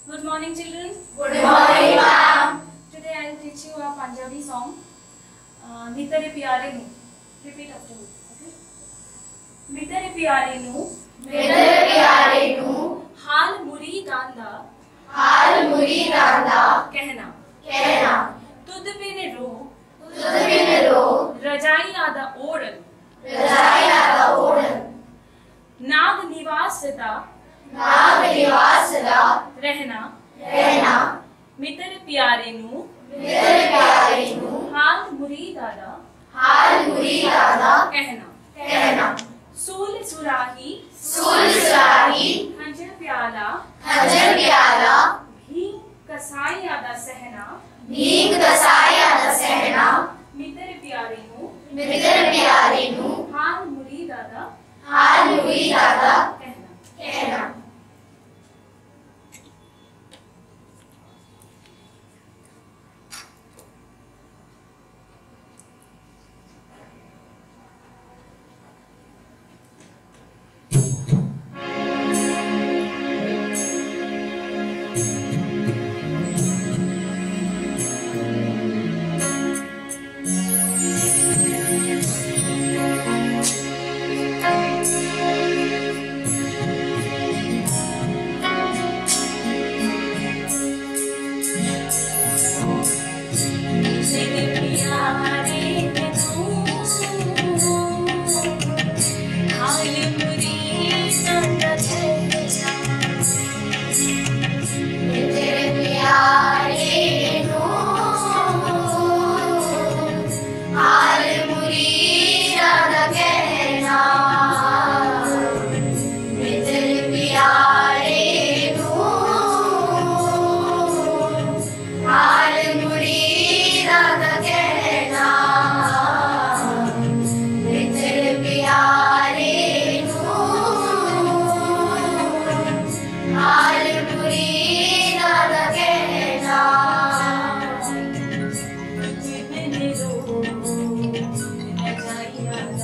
Good morning, children. Good morning, ma'am. Today I will teach you a Punjabi song. Mitere pyare nu. Repeat after me. Okay. Mitere pyare nu. Mitere pyare nu. हाल मुरीदांदा. हाल मुरीदांदा. कहना. कहना. तुद बिन रो. तुद बिन रो. रजाई आदा ओढ़न. रजाई आदा ओढ़न. नाग निवासदा. नाग निवासदा. रहना. रहना. मित्र प्यारे नु. मित्र प्यारे नु. हाल मुरीदादा. हाल मुरीदादा. कहना. कहना. सूल सुराही. सूल सुराही. खंजर प्याला. खंजर प्याला. भीम कसाई आदा सहना. भीम कसाई आदा सहना. मित्र प्यारे नु. मित्र प्यारे नु. हाल मुरीदादा. हाल मुरीदादा. कहना. कहना.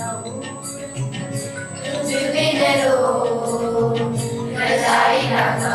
रजाई आदा